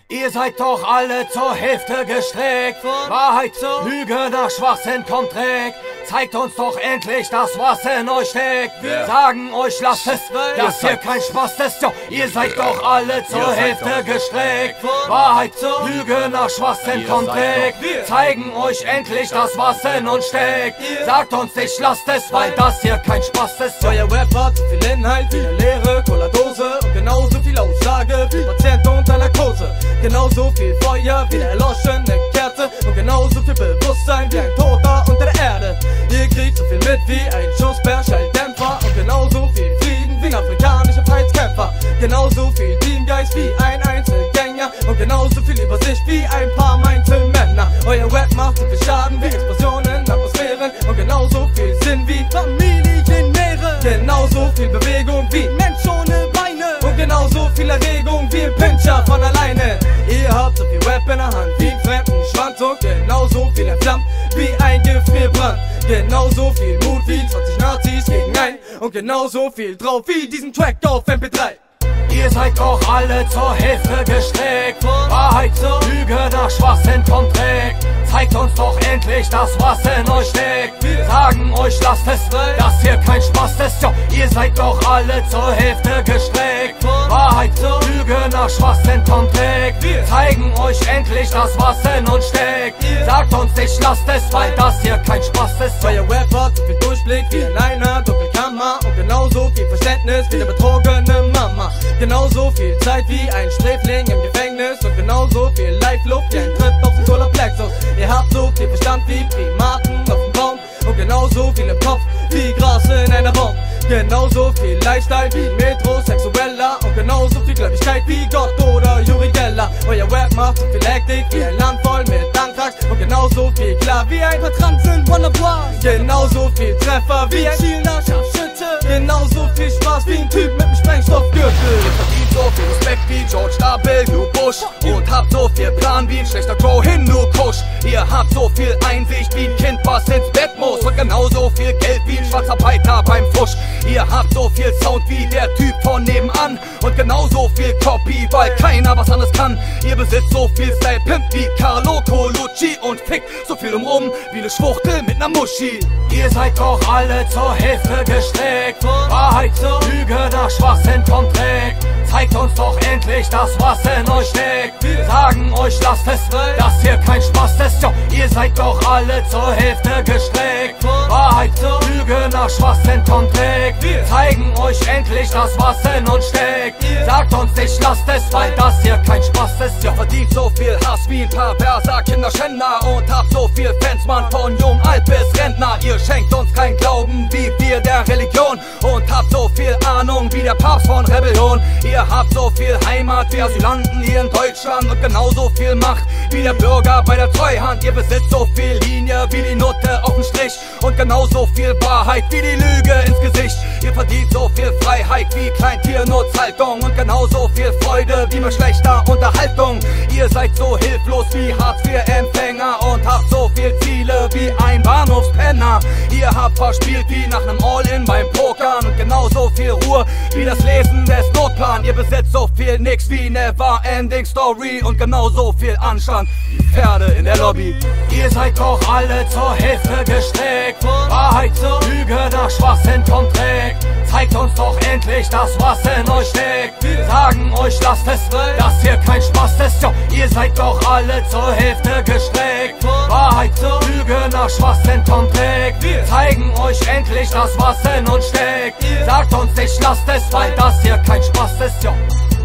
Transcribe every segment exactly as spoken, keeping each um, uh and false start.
Ihr seid doch alle zur Hälfte gestreckt. Von Wahrheit zur Lüge, nach Schwachsinn kommt Dreck. Zeigt uns doch endlich das, was in euch steckt. Wir sagen euch, lasst es, dass hier kein Spaß ist. Jo, ihr seid doch alle zur Hälfte gestreckt. Von Wahrheit zur Lüge, nach Schwachsinn kommt Dreck. Wir zeigen euch endlich das, was in uns steckt. Sagt uns nicht, lasst es, weil das hier kein Spaß ist. Euer Rap hat so viel Inhalt wie eine leere Cola-Dose und genauso viel Aussage wie Patient unter Narkose. Genauso viel Feuer wie eine erloschene Kerze und genauso viel Bewusstsein wie ein Toter unter der Erde. Ihr kriegt so viel mit wie ein Schuss per Schalldämpfer und genauso viel Frieden wie ein afrikanischer Freiheitskämpfer. Genauso viel Teamgeist wie ein Einzelgänger und genauso viel Übersicht wie ein paar Einzelmänner. Euer Rap macht so viel Schaden wie Explosionen, Atmosphären und genauso viel Sinn wie Familienmeere. Genauso viel Bewegung wie Mensch ohne Beine und genauso viel Erregung wie ein Pinscher von alleine. Ihr habt so viel Rap in der Hand wie einen fremden Schwanz und genauso viel entflammt wie ein Gefrierbrand. Genauso viel Mut wie zwanzig Nazis gegen ein und genauso viel drauf wie diesen Track auf M P drei. Ihr seid doch alle zur Hälfte gestreckt. Von Wahrheit zur Lüge, nach Schwachsinn kommt Dreck. Zeigt uns doch endlich das, was in euch steckt. Wir sagen euch, lasst es, dass hier kein Spaß ist. Jo, ihr seid doch alle zur Hälfte gestreckt. Von Wahrheit zur Lüge, nach Schwachsinn kommt Dreck. Wir zeigen euch endlich das, was in uns steckt. Sagt uns nicht, lasst es, weil das hier kein Spaß ist. Euer Rap hat so viel Durchblick wie in einer Doppelkammer und genauso viel Verständnis wie eine betrogene Mama. Genauso viel Zeit wie ein Sträfling im Gefängnis und genauso viel Live-Luft wie ein Trip auf den Solarplexus. Ihr habt so viel Verstand wie Primaten auf dem Baum und genauso viel im Kopf wie Gras in einer Baum. Genauso viel Lifestyle wie ein Metrosexueller und genauso viel Gläubigkeit wie Gott oder Uri Geller. Euer Rap macht so viel Hektik wie ein Land voll mit Antrags und genauso viel klar wie ein paar Transen Wonderboy. Genauso viel Treffer wie ein zielender Scharfschütze. Genauso viel Spaß wie ein Typ mit einem Sprengstoffgürtel. Ihr verdient so viel Respekt wie George W. Bush und habt so viel Plan wie ein schlechter Crow Hindu Kusch. Ihr habt so viel Einsicht wie ein Kind, was ins Bett muss und genauso viel Geld wie ein Schwarzarbeiter beim Fusch. Ihr habt so viel Sound wie der Typ von nebenan und genauso viel Copy, weil keiner was anderes kann. Ihr besitzt so viel Style Pimp wie Carlo Colucci und fickt so viel umrum wie eine Schwuchtel mit ner Muschi. Ihr seid doch alle zur Hälfte gestreckt. Von Wahrheit zur Lüge, nach Schwachsinn kommt Dreck. Zeigt uns doch endlich das, was in euch steckt. Wir sagen euch, lasst es, dass hier kein Spaß ist. Jo, ihr seid doch alle zur Hälfte gestreckt. Von Wahrheit zur Lüge, nach Schwachsinn kommt Dreck. Wir zeigen euch endlich das, was in uns steckt. Sagt uns nicht, lasst es, weil das hier kein Spaß ist. Ihr verdient so viel Hass wie ein perverser Kinderschänder und habt so viel Fans, Mann, von jung, alt bis Rentner. Ihr schenkt uns kein Glauben wie wir der Religion und habt so viel Ahnung wie der Papst von Rebellion. Ihr habt so viel Heimat wie Asylanten hier in Deutschland und genauso viel Macht wie der Bürger bei der Treuhand. Ihr besitzt so viel Linie wie die Nutte auf dem Strich und genauso viel Wahrheit wie die Lüge ins Gesicht. Ihr verdient so viel Freiheit wie Kleintiernutzhaltung und genauso viel Freude wie mit schlechter Unterhaltung. Ihr seid so hilflos wie Hartz vier Empfänger und habt so viel Ziele wie ein Bahnhofspenner. Ihr habt verspielt wie nach nem All-In beim Pokern und genauso viel Ruhe wie das Lesen des Notplans. Ihr besitzt so viel nix wie Never-Ending Story und genauso viel Anstand wie Pferde in der Lobby. Ihr seid doch alle zur Hälfte gestreckt. Von Wahrheit zur Lüge, nach Schwachsinn kommt Dreck. Zeigt uns doch endlich das, was in euch steckt. Wir sagen euch, lasst es, dass hier kein Spaß ist. Jo, ihr seid doch alle zur Hälfte gestreckt. Von Wahrheit zur Lüge, nach Schwachsinn kommt Dreck. Wir zeigen euch endlich das, was in uns steckt. Sagt uns nicht, lasst es, weil das hier kein Spaß ist. Jo,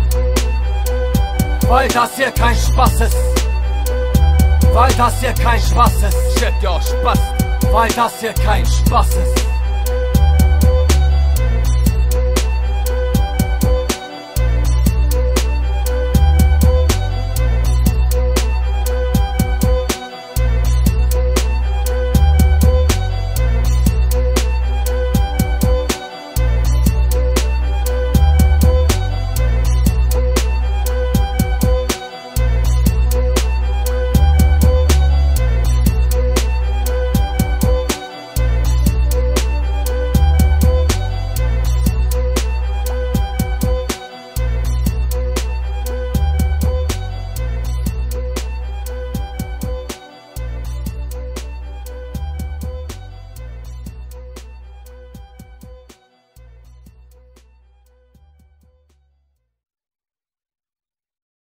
weil das hier kein Spaß ist. Weil das hier kein Spaß ist. Shit, yo, Spaß. Weil das hier kein Spaß ist.